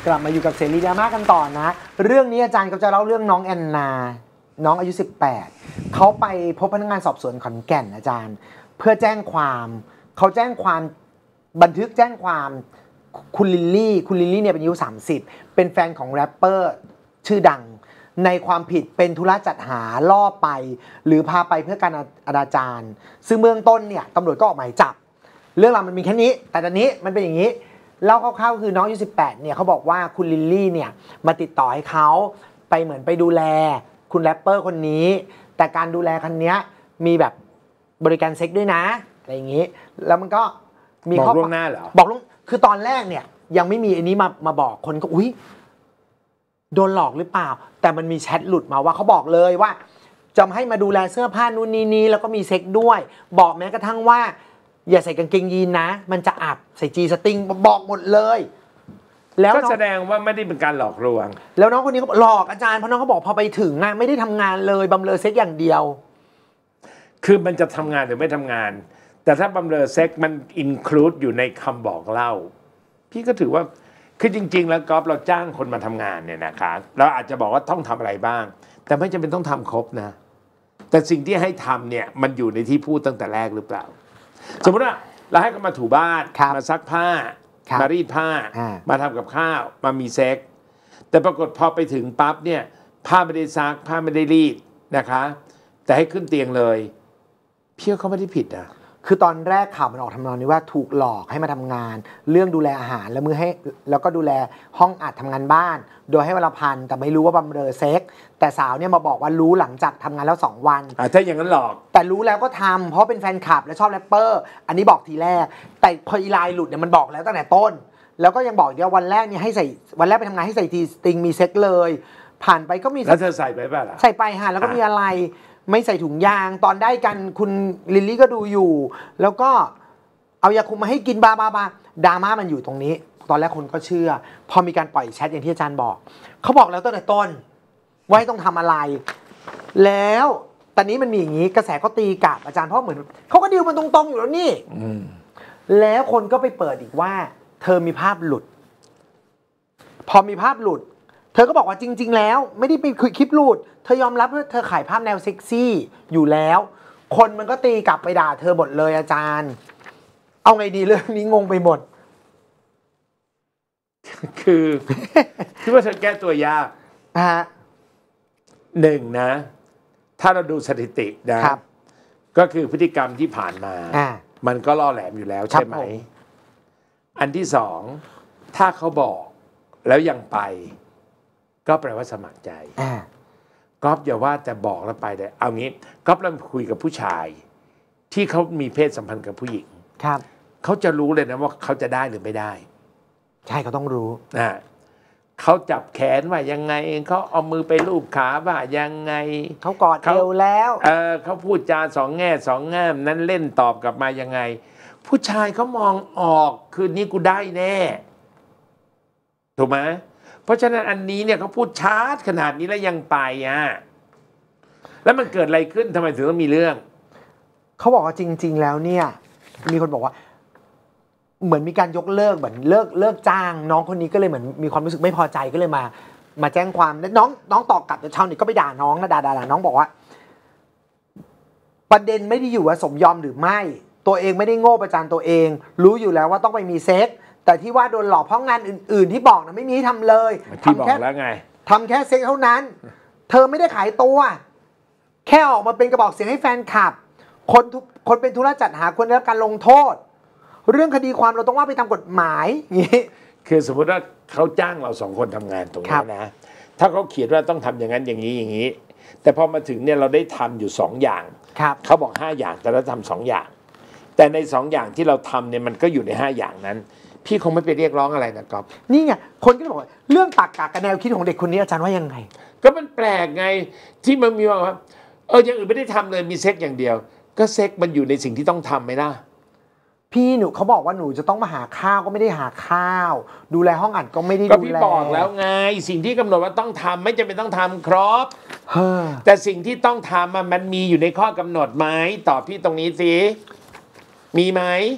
กลับมาอยู่กับเสรีดราม่ากันต่อนะเรื่องนี้อาจารย์ก็จะเล่าเรื่องน้องแอนนาน้องอายุ18เขาไปพบพนักงานสอบสวนขอนแก่นอาจารย์เพื่อแจ้งความเขาแจ้งความบันทึกแจ้งความคุณลิลลี่เนี่ยเป็นอายุ30เป็นแฟนของแรปเปอร์ชื่อดังในความผิดเป็นธุระจัดหาล่อไปหรือพาไปเพื่อการอนาจารซึ่งเบื้องต้นเนี่ยตำรวจก็ออกหมายจับเรื่องราวมันมีแค่นี้แต่ตอนนี้มันเป็นอย่างนี้เล่าคร่าวๆคือน้องอายุ18เนี่ยเขาบอกว่าคุณลิลลี่เนี่ยมาติดต่อให้เขาไปเหมือนไปดูแลคุณแรปเปอร์คนนี้แต่การดูแลคนนี้มีแบบบริการเซ็กด้วยนะอะไรอย่างนี้แล้วมันก็มีบอกล่วงหน้าเหรอบอกล่วงคือตอนแรกเนี่ยยังไม่มีอันนี้มาบอกคนก็อุ๊ยโดนหลอกหรือเปล่าแต่มันมีแชทหลุดมาว่าเขาบอกเลยว่าจะให้มาดูแลเสื้อผ้านู่นนี่แล้วก็มีเซ็กด้วยบอกแม้กระทั่งว่าอย่าใส่กางเกงยีนนะมันจะอับใส่จีสติงบอกหมดเลยแล้วก็แสดงว่าไม่ได้เป็นการหลอกลวงแล้วน้องคนนี้ก็หลอกอาจารย์เพราะน้องเขาบอกพอไปถึงไม่ได้ทำงานเลยบำเรอเซ็กอย่างเดียวคือมันจะทำงานหรือไม่ทำงานแต่ถ้าบำเรอเซ็กมันอินคลูดอยู่ในคำบอกเล่าพี่ก็ถือว่าคือจริงๆแล้วก๊อฟเราจ้างคนมาทำงานเนี่ยนะคะเราอาจจะบอกว่าต้องทำอะไรบ้างแต่ไม่จำเป็นต้องทำครบนะแต่สิ่งที่ให้ทำเนี่ยมันอยู่ในที่พูดตั้งแต่แรกหรือเปล่าสมมติว่าเราให้เขามาถูบ้านมาซักผ้ามารีดผ้ามาทำกับข้าวมามีเซ็กแต่ปรากฏพอไปถึงปั๊บเนี่ยผ้าไม่ได้ซักผ้าไม่ได้รีดนะคะแต่ให้ขึ้นเตียงเลยพี่ว่าเขาไม่ได้ผิดนะคือตอนแรกข่าวมันออกทำนองนี้ว่าถูกหลอกให้มาทำงานเรื่องดูแลอาหารแล้วก็ดูแลห้องอัดทำงานบ้านโดยให้วันละพันแต่ไม่รู้ว่าบำเรอเซ็กแต่สาวเนี่ยมาบอกว่ารู้หลังจากทำงานแล้ว2 วันถ้าอย่างนั้นหลอกแต่รู้แล้วก็ทำเพราะเป็นแฟนคลับและชอบแรปเปอร์อันนี้บอกทีแรกแต่พออีไลน์หลุดเนี่ยมันบอกแล้วตั้งแต่ต้นแล้วก็ยังบอกเดียววันแรกเนี่ยให้ใส่วันแรกไปทำงานให้ใส่ทีสติงมีเซ็กเลยผ่านไปก็มีแล้วเธอใส่ไปป่ะล่ะใส่ไปแล้วก็มีอะไรไม่ใส่ถุงยางตอนได้กันคุณลิลลี่ก็ดูอยู่แล้วก็เอายาคุมมาให้กินบาดราม่ามันอยู่ตรงนี้ตอนแรกคนก็เชื่อพอมีการปล่อยแชทอย่างที่อาจารย์บอกเขาบอกแล้วตั้งแต่ต้นว่าต้องทำอะไรแล้วตอนนี้มันมีอย่างนี้กระแสก็ตีกลับอาจารย์เพราะเหมือนเขาก็ดีลมันตรงๆอยู่แล้วนี่แล้วคนก็ไปเปิดอีกว่าเธอมีภาพหลุดพอมีภาพหลุดเธอก็บอกว่าจริงๆแล้วไม่ได้เป็นคลิปหลุดเธอยอมรับว่าเธอขายภาพแนวเซ็กซี่อยู่แล้วคนมันก็ตีกลับไปด่าเธอหมดเลยอาจารย์เอาไงดีเรื่องนี้งงไปหมดคือคิดว่าเธอแก้ตัวยากหนึ่งนะถ้าเราดูสถิตินะก็คือพฤติกรรมที่ผ่านมามันก็ล่อแหลมอยู่แล้วใช่ไหมอันที่สองถ้าเขาบอกแล้วยังไปก็แปลว่าสมัครใจก๊อฟอย่าว่าแต่บอกแล้วไปเลยเอางี้ก๊อฟเริ่มคุยกับผู้ชายที่เขามีเพศสัมพันธ์กับผู้หญิงเขาจะรู้เลยนะว่าเขาจะได้หรือไม่ได้ใช่เขาต้องรู้เขาจับแขนว่ายังไงเขาเอามือไปลูบขาว่ายังไงเขากอดเอวแล้วเขาพูดจาสองแง่สองงามนั้นเล่นตอบกลับมายังไงผู้ชายเขามองออกคืนนี้กูได้แน่ถูกไหมเพราะฉะนั้นอันนี้เนี่ยเขาพูดชาร์จขนาดนี้แล้วยังไปแล้วมันเกิดอะไรขึ้นทำไมถึงต้องมีเรื่องเขาบอกว่าจริงๆแล้วเนี่ยมีคนบอกว่าเหมือนมีการยกเลิกเหมือนเลิกจ้างน้องคนนี้ก็เลยเหมือนมีความรู้สึกไม่พอใจก็เลยมาแจ้งความแล้วน้องตอบกลับแต่ชาวเน็ตก็ไปด่าน้องนะด่าน้องบอกว่าประเด็นไม่ได้อยู่ว่าสมยอมหรือไม่ตัวเองไม่ได้โง่ประจานตัวเองรู้อยู่แล้วว่าต้องไปมีเซ็กแต่ที่ว่าโดนหลอกเพราะงานอื่นๆที่บอกนะไม่มีให้ทำเลยทำแค่แล้วไงทำแค่เซ็กเท่านั้นเธอไม่ได้ขายตัวแค่ออกมาเป็นกระบอกเสียงให้แฟนคลับคนเป็นธุระจัดหาควรได้รับการลงโทษเรื่องคดีความเราต้องว่าไปตามกฎหมายอย่างนี้คือสมมติว่าเขาจ้างเรา2 คนทำงานตรงนี้นะถ้าเขาเขียนว่าต้องทำอย่างนั้นอย่างนี้แต่พอมาถึงเนี่ยเราได้ทำอยู่2 อย่างเขาบอก5 อย่างแต่เราทำ2 อย่างแต่ใน2 อย่างที่เราทำเนี่ยมันก็อยู่ใน5 อย่างนั้นพี่คงไม่ไปเรียกร้องอะไรนะครับนี่ไงคนก็บอกว่าเรื่องตรรกะกับแนวคิดของเด็กคนนี้อาจารย์ว่ายังไงก็มันแปลกไงที่มันมีว่าอย่างอื่นไม่ได้ทำเลยมีเซ็กอย่างเดียวก็เซ็กมันอยู่ในสิ่งที่ต้องทำไหมล่ะพี่หนูเขาบอกว่าหนูจะต้องมาหาข้าวก็ไม่ได้หาข้าวดูแลห้องอัดก็ไม่ได้ดูแลก็พี่บอกแล้วไงสิ่งที่กำหนดว่าต้องทำไม่จำเป็นต้องทำครบแต่สิ่งที่ต้องทำมันมีอยู่ในข้อกำหนดไหมตอบพี่ตรงนี้สิมีไหม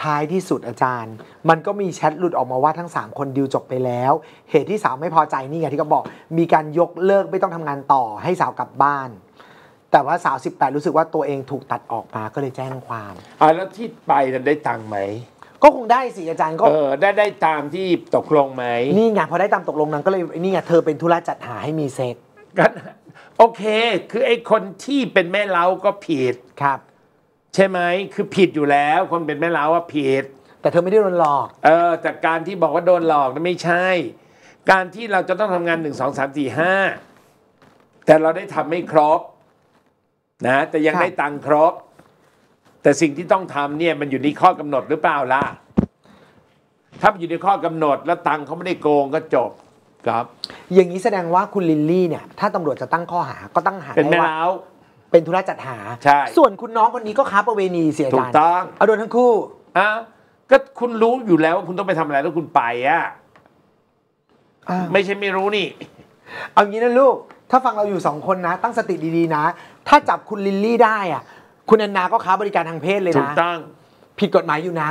ท้ายที่สุดอาจารย์ มันก็มีแชทหลุดออกมาว่าทั้ง3คนดีลจบไปแล้วเหตุที่สาวไม่พอใจนี่ไงที่เขาบอกมีการยกเลิกไม่ต้องทำงานต่อให้สาวกลับบ้านแต่ว่าสาว18รู้สึกว่าตัวเองถูกตัดออกมาก็เลยแจ้งความแล้วที่ไปนั้นได้ตังค์ไหมก็คงได้สิอาจารย์ก็ได้ตามที่ตกลงไหมนี่ไงพอได้ตามตกลงนั้นก็เลยนี่ไงเธอเป็นธุระจัดหาให้มีเซ็กกันโอเคคือไอ้คนที่เป็นแม่เล้าก็ผิดครับใช่ไหมคือผิดอยู่แล้วคนเป็นแม่เล้าว่าผิดแต่เธอไม่ได้โดนหลอกแต่การที่บอกว่าโดนหลอกนั้นไม่ใช่การที่เราจะต้องทำงาน1 2 3 4 5แต่เราได้ทำไม่ครบนะแต่ยังได้ตังค์ครบแต่สิ่งที่ต้องทำเนี่ยมันอยู่ในข้อกำหนดหรือเปล่าล่ะถ้าอยู่ในข้อกำหนดแล้วตังค์เขาไม่ได้โกงก็จบครับอย่างนี้แสดงว่าคุณลิลลี่เนี่ยถ้าตำรวจจะตั้งข้อหาก็ตั้งหาเป็นแม่เล้าเป็นธุระจัดหาใช่ส่วนคุณน้องคนนี้ก็ค้าประเวณีเสียจานถูกต้องเอาโดนทั้งคู่ก็คุณรู้อยู่แล้วว่าคุณต้องไปทำอะไรแล้วคุณไปไม่ใช่ไม่รู้นี่เอางี้นะลูกถ้าฟังเราอยู่2คนนะตั้งสติดีๆนะถ้าจับคุณลิลลี่ได้คุณแอนนาก็ค้าบริการทางเพศเลยนะถูกต้องผิดกฎหมายอยู่นะ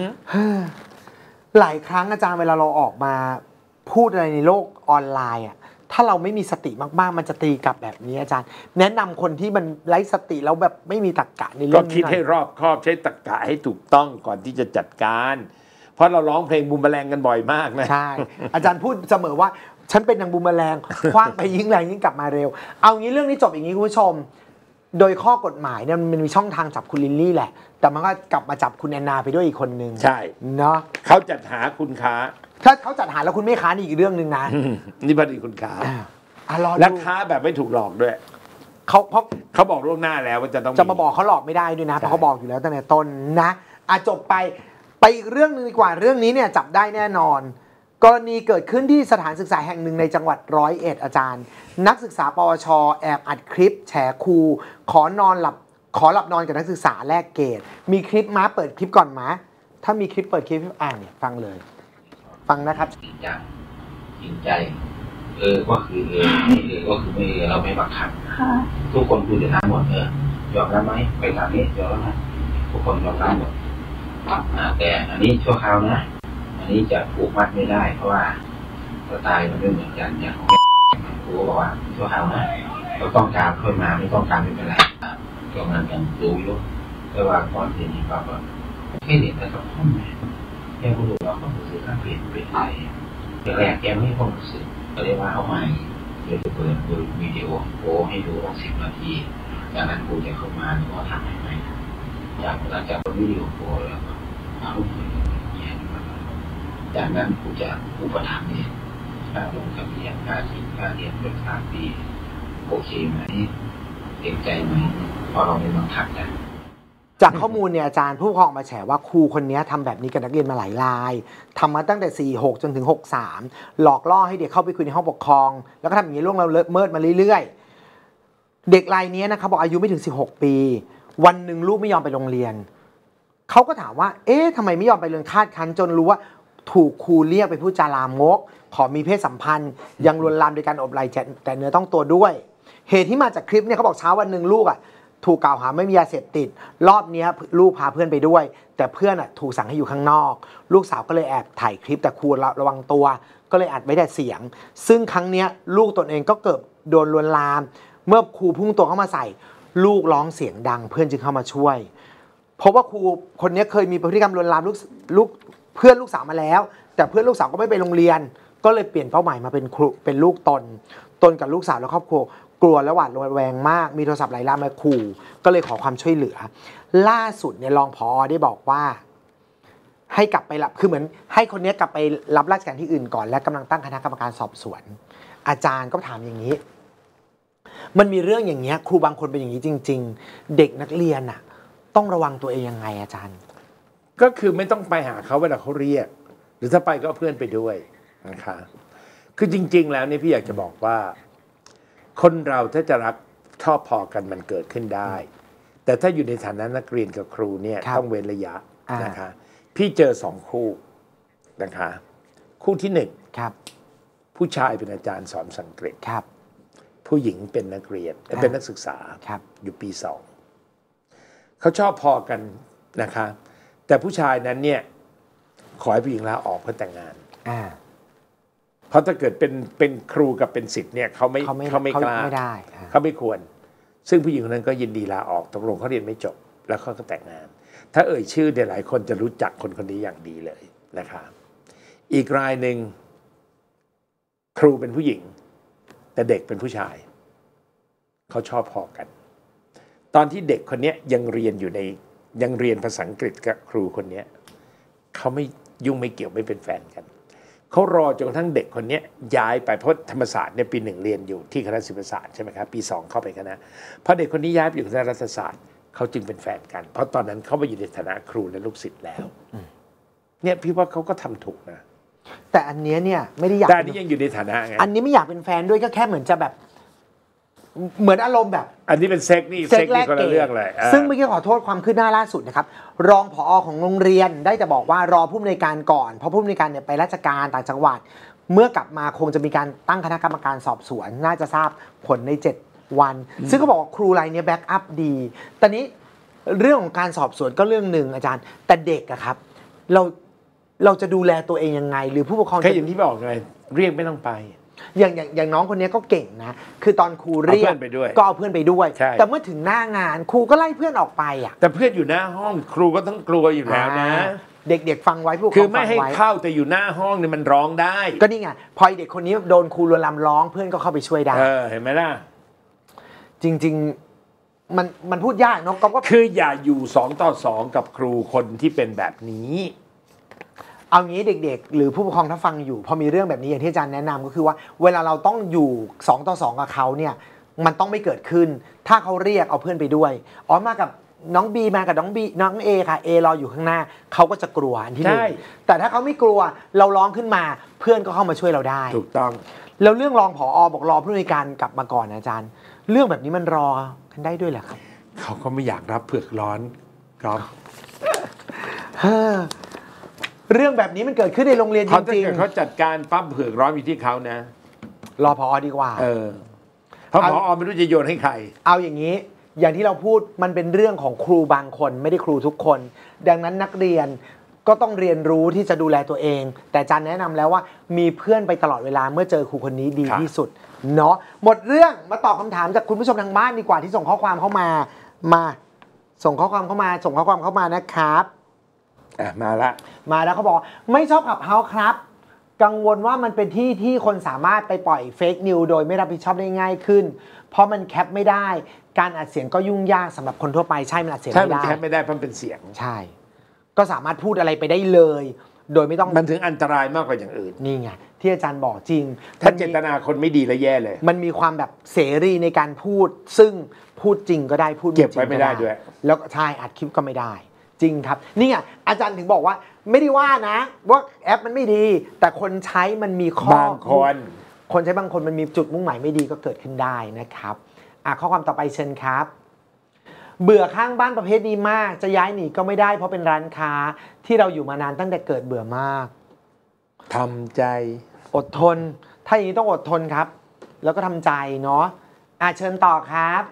หลายครั้งอาจารย์เวลาเราออกมาพูดอะไรในโลกออนไลน์ถ้าเราไม่มีสติมากๆมันจะตีกลับแบบนี้อาจารย์แนะนำคนที่มันไร้สติแล้วแบบไม่มีตรรกะในเรื่องนี้ก็คิดให้รอบคอบใช้ตรรกะให้ถูกต้องก่อนที่จะจัดการเพราะเราร้องเพลงบูมแมลงกันบ่อยมากนะใช่อาจารย์พูดเสมอว่าฉันเป็นนางบูมแมลงคว้างไปยิ่งแรงยิ่งกลับมาเร็วเอางี้เรื่องนี้จบอย่างนี้คุณผู้ชมโดยข้อกฎหมายเนี่ยมันมีช่องทางจับคุณลิลลี่แหละแต่มันก็กลับมาจับคุณแอนนาไปด้วยอีกคนนึงใช่เนาะเขาจัดหาคุณค้าถ้าเขาจัดหาแล้วคุณไม่ค้านี่อีกเรื่องนึงนะนี่พอดีคุณค้าและค้าแบบไม่ถูกหลอกด้วยเพราะเขาบอกล่วงหน้าแล้วว่าจะมาบอกเขาหลอกไม่ได้ด้วยนะเพราะเขาบอกอยู่แล้วตั้งแต่ต้นนะจบไปอีกเรื่องนึงดีกว่าเรื่องนี้เนี่ยจับได้แน่นอนกรณีเกิดขึ้นที่สถานศึกษาแห่งหนึ่งในจังหวัด101อาจารย์นักศึกษาปวชแอบอัดคลิปแฉครูขอหลับนอนกับนักศึกษาแลกเกรดมีคลิปมาเปิดคลิปก่อนมาถ้ามีคลิปเปิดคลิปเนี่ยฟังเลยฟังนะครับจริงใจก็คือก็คือไม่เราไม่บังคับทุกคนคุยกันทั้งหมดยอมรับไหมไปตามนี้ยอมรับไหมทุกคนยอมรับหมดแต่อันนี้ชั่วคราวนะอันนี้จะผูกมัดไม่ได้เพราะว่าสไตล์มันไม่เหมือนกันอย่างของครูบอกว่าชั่วคราวนะเราต้องการค่อยมาไม่ต้องการไม่เป็นไรก็มันยังรู้อยู่แต่ว่าตอนเรียนนี่ก็แค่เรียนแต่กับห้องแค่ผู้ดูเราก็รู้สึกการเปลี่ยนไปแรกแกไม่ความรู้สึกก็เรียกว่าเอาใหม่เดี๋ยวจะเปิดดูวิดีโอให้ดูว่า10 นาทีจากนั้นครูจะเข้ามาหรือว่าทำให้ใหม่จากหลังจากวิดีโอแล้วก็เอารูปเขียนจากนั้นครูจะอุปถัมภ์เนี่ยลงทะเบียนค่าเรียนเป็น3 ปีโอเคไหมเต็มใจไหมพอเราไม่บังคับกันจากข้อมูลเนี่ยอาจารย์ผู้ปกครองมาแฉว่าครูคนนี้ทำแบบนี้กับนักเรียนมาหลายรายทำมาตั้งแต่46จนถึง63หลอกล่อให้เด็กเข้าไปคุยในห้องปกครองแล้วก็ทำอย่างนี้ล่วงละเมิดมาเรื่อยๆเด็กรายนี้นะครับบอกอายุไม่ถึง16 ปีวันหนึ่งลูกไม่ยอมไปโรงเรียนเขาก็ถามว่าทำไมไม่ยอมไปเรียนคาดคั้นจนรู้ว่าถูกครูเรียกไปพูดจาลามกขอมีเพศสัมพันธ์ยังลวนลามโดยการอบไหล่แต่เนื้อต้องตัวด้วยเหตุที่มาจากคลิปเนี่ยเขาบอกเช้าวันหนึ่งลูกถูกกล่าวหาไม่มียาเสพติดรอบนี้ลูกพาเพื่อนไปด้วยแต่เพื่อนถูกสั่งให้อยู่ข้างนอกลูกสาวก็เลยแอบถ่ายคลิปแต่ครูระวังตัวก็เลยอัดไว้แต่เสียงซึ่งครั้งนี้ลูกตนเองก็เกิดโดนลวนลามเมื่อครูพุ่งตัวเข้ามาใส่ลูกร้องเสียงดังเพื่อนจึงเข้ามาช่วยเพราะว่าครูคนนี้เคยมีพฤติกรรมลวนลามลูกเพื่อนลูกสาวมาแล้วแต่เพื่อนลูกสาวก็ไม่ไปโรงเรียนก็เลยเปลี่ยนเป้าหมายมาเป็นครูเป็นลูกตนกับลูกสาวและครอบครัวกลัวและหวาดระแวงมากมีโทรศัพท์หลายรายมาขู่ก็เลยขอความช่วยเหลือล่าสุดเนี่ยรองผอ.ได้บอกว่าให้กลับไปรับคือเหมือนให้คนนี้กลับไปรับราชการที่อื่นก่อนและกำลังตั้งคณะกรรมการสอบสวนอาจารย์ก็ถามอย่างนี้มันมีเรื่องอย่างเงี้ยครูบางคนเป็นอย่างนี้จริงๆเด็กนักเรียนต้องระวังตัวเองยังไงอาจารย์ก็คือไม่ต้องไปหาเขาเวลาเขาเรียกหรือถ้าไปก็เพื่อนไปด้วยนะคะคือจริงๆแล้วเนี่ยพี่อยากจะบอกว่าคนเราถ้าจะรักชอบพอกันมันเกิดขึ้นได้แต่ถ้าอยู่ในฐานะนักเรียนกับครูเนี่ยต้องเว้นระยะนะคะพี่เจอ2 คู่นะคะคู่ที่1ผู้ชายเป็นอาจารย์สอนภาษาอังกฤษผู้หญิงเป็นนักเรียนเป็นนักศึกษาอยู่ปี 2เขาชอบพอกันนะคะแต่ผู้ชายนั้นเนี่ยขอให้ผู้หญิงลาออกเพื่อแต่งงานเพราะถ้าเกิดเป็นครูกับเป็นศิษย์เนี่ยเขาไม่กล้าไม่ได้เขาไม่ควรซึ่งผู้หญิงคนนั้นก็ยินดีลาออกตกลงเขาเรียนไม่จบแล้วเขาก็แต่งงานถ้าเอ่ยชื่อเดี๋ยวหลายคนจะรู้จักคนคนนี้อย่างดีเลยนะครับอีกรายหนึ่งครูเป็นผู้หญิงแต่เด็กเป็นผู้ชายเขาชอบพอกันตอนที่เด็กคนนี้ยังเรียนภาษาอังกฤษกับครูคนนี้เขาไม่ยุ่งไม่เกี่ยวไม่เป็นแฟนกันเขารอจนกระทั่งเด็กคนนี้ย้ายไปเพราะธรรมศาสตร์เนี่ยปี 1เรียนอยู่ที่คณะศิลปศาสตร์ใช่ไหมครับปี 2เข้าไปคณะพอเด็กคนนี้ย้ายไปอยู่คณะรัฐศาสตร์เขาจึงเป็นแฟนกันเพราะตอนนั้นเขามาอยู่ในฐานะครูและลูกศิษย์แล้วเนี่ยพี่ว่าเขาก็ทำถูกนะแต่อันนี้เนี่ยไม่ได้อยากแต่อันนี้ยังอยู่ในฐานะไงอันนี้ไม่อยากเป็นแฟนด้วยก็แค่เหมือนจะแบบเหมือนอารมณ์แบบอันนี้เป็นเซ็กนี่คนละเรื่องเลยซึ่งเมื่อกี้ขอโทษความคืบหน้าล่าสุดนะครับรองผอ.ของโรงเรียนได้จะบอกว่ารอผู้อำนวยการก่อนเพราะผู้อำนวยการเนี่ยไปราชการต่างจังหวัดเมื่อกลับมาคงจะมีการตั้งคณะกรรมการสอบสวนน่าจะทราบผลใน7วันซึ่งเขาบอกว่าครูรายนี้แบ็กอัพดีตอนนี้เรื่องของการสอบสวนก็เรื่องหนึ่งอาจารย์แต่เด็กอะครับเราจะดูแลตัวเองยังไงหรือผู้ปกครองแค่อย่างที่บอกไงเรียกไม่ต้องไปอย่างน้องคนนี้ก็เก่งนะคือตอนครูเรียกก็เอาเพื่อนไปด้วยแต่เมื่อถึงหน้างานครูก็ไล่เพื่อนออกไปอ่ะแต่เพื่อนอยู่หน้าห้องครูก็ต้องกลัวอยู่แล้วนะเด็กๆฟังไว้ผู้ปกครองคือไม่ให้เข้าแต่อยู่หน้าห้องเนี่ยมันร้องได้ก็นี่ไงพอเด็กคนนี้โดนครูลวนลามร้องเพื่อนก็เข้าไปช่วยได้เห็นไหมล่ะจริงๆมันพูดยากเนาะก็คืออย่าอยู่2 ต่อ 2กับครูคนที่เป็นแบบนี้เอางี้เด็กๆหรือผู้ปกครองถ้าฟังอยู่พอมีเรื่องแบบนี้อย่างที่อาจารย์แนะนำก็คือว่าเวลาเราต้องอยู่2 ต่อ 2กับเขาเนี่ยมันต้องไม่เกิดขึ้นถ้าเขาเรียกเอาเพื่อนไปด้วยมากับน้องบีมากับน้องเอค่ะเอรออยู่ข้างหน้าเขาก็จะกลัวอันที่หนึ่งแต่ถ้าเขาไม่กลัวเราร้องขึ้นมาเพื่อนก็เข้ามาช่วยเราได้ถูกต้องแล้วเรื่องรองผอ.บอกรอผู้อำนวยการกลับมาก่อนอาจารย์เรื่องแบบนี้มันรอกันได้ด้วยเหรอครับเขาก็ไม่อยากรับเผือกร้อนครับเรื่องแบบนี้มันเกิดขึ้นในโรงเรียนจริงๆเขาจัดการปั๊บเผือกร้อนอยู่ที่เขานะรอผอ.ดีกว่าเพราะผอ.ไม่รู้จะโยนให้ใครเอาอย่างนี้อย่างที่เราพูดมันเป็นเรื่องของครูบางคนไม่ได้ครูทุกคนดังนั้นนักเรียนก็ต้องเรียนรู้ที่จะดูแลตัวเองแต่อาจารย์แนะนำแล้วว่ามีเพื่อนไปตลอดเวลาเมื่อเจอครูคนนี้ดีที่สุดเนาะหมดเรื่องมาตอบคำถามจากคุณผู้ชมทางบ้านดีกว่าที่ส่งข้อความเข้ามาส่งข้อความเข้ามานะครับมาแล้วเขาบอกไม่ชอบขับเฮาส์ครับกังวลว่ามันเป็นที่คนสามารถไปปล่อยเฟกนิวโดยไม่รับผิดชอบได้ง่ายขึ้นเพราะมันแคปไม่ได้การอัดเสียงก็ยุ่งยากสำหรับคนทั่วไปใช่มันอัดเสียงไม่ได้ใช่มันแคปไม่ได้เพราะเป็นเสียงใช่ก็สามารถพูดอะไรไปได้เลยโดยไม่ต้องมันถึงอันตรายมากกว่าอย่างอื่นนี่ไงที่อาจารย์บอกจริงถ้าเจตนาคนไม่ดีแล้วแย่เลยมันมีความแบบเสรีในการพูดซึ่งพูดจริงก็ได้พูดเก็บไว้ไม่ได้ด้วยแล้วใช่อัดคลิปก็ไม่ได้จริงครับนี่ไงอาจารย์ถึงบอกว่าไม่ได้ว่านะว่าแอปมันไม่ดีแต่คนใช้มันมีข้อบางคนใช้บางคนมันมีจุดมุ่งหมายไม่ดีก็เกิดขึ้นได้นะครับข้อความต่อไปเชิญครับเบื่อข้างบ้านประเภทนี้มากจะย้ายหนีก็ไม่ได้เพราะเป็นร้านค้าที่เราอยู่มานานตั้งแต่เกิดเบื่อมากทำใจอดทนถ้าอย่างนี้ต้องอดทนครับแล้วก็ทำใจเนาะเชิญต่อครับ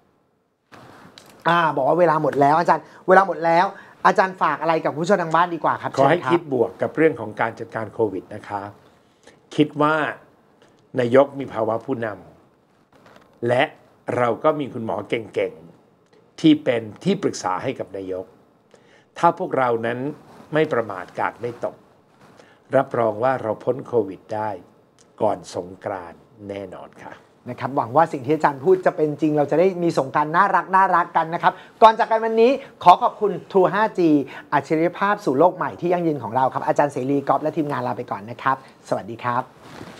บอกว่าเวลาหมดแล้วอาจารย์เวลาหมดแล้วอาจารย์ฝากอะไรกับผู้ชมทางบ้านดีกว่าครับขอให้คิดบวกกับเรื่องของการจัดการโควิดนะครับคิดว่านายกมีภาวะผู้นำและเราก็มีคุณหมอเก่งๆที่เป็นที่ปรึกษาให้กับนายกถ้าพวกเรานั้นไม่ประมาทกาดไม่ตกรับรองว่าเราพ้นโควิดได้ก่อนสงกรานต์แน่นอนค่ะนะครับหวังว่าสิ่งที่อาจารย์พูดจะเป็นจริงเราจะได้มีสงกรานต์น่ารักกันนะครับก่อนจากกันวันนี้ขอขอบคุณ True 5G อัจฉริยภาพสู่โลกใหม่ที่ยั่งยืนของเราครับอาจารย์เสรีก๊อฟและทีมงานลาไปก่อนนะครับสวัสดีครับ